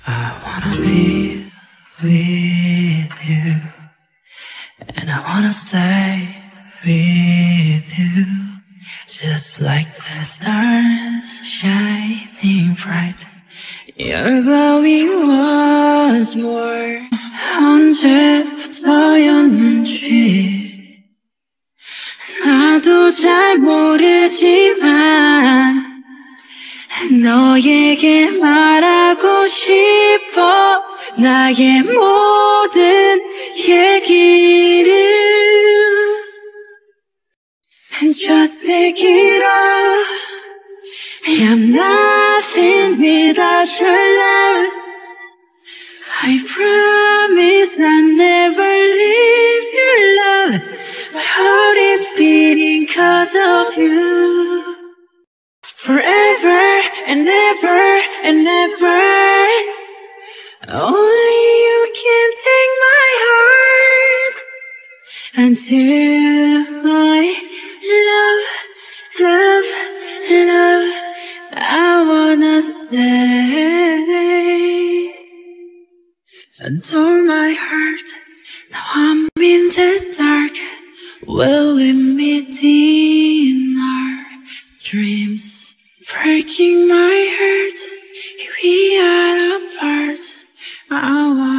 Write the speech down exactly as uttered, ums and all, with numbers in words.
I wanna be with you, and I wanna stay with you, just like the stars shining bright. You're glowing once more. 언제부터였는지 나도 잘 모르지만 너에게 말하고 싶어, 나의 모든 얘기를. And just take it all. I'm nothing without your love. I promise I'll never leave your love. My heart is beating 'cause of you. Forever and ever and ever. Only you can take my heart. Until my love, love, love, I wanna stay. Adore my heart. Now I'm in the dark. Will we meet in our dreams? Breaking my heart, we are apart. I want